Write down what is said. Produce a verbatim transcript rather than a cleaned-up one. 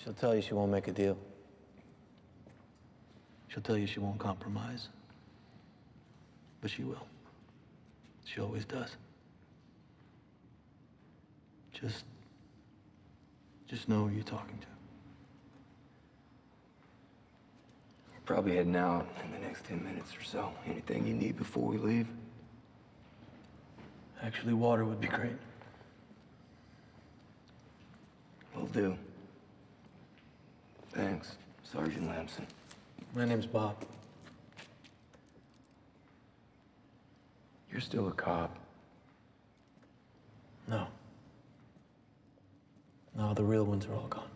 She'll tell you she won't make a deal. She'll tell you she won't compromise. But she will. She always does. Just... just know who you're talking to. We're probably heading out in the next ten minutes or so. Anything you need before we leave? Actually, water would be great. Will do. Thanks, Sergeant Lamson. My name's Bob. You're still a cop. No. No, the real ones are all gone.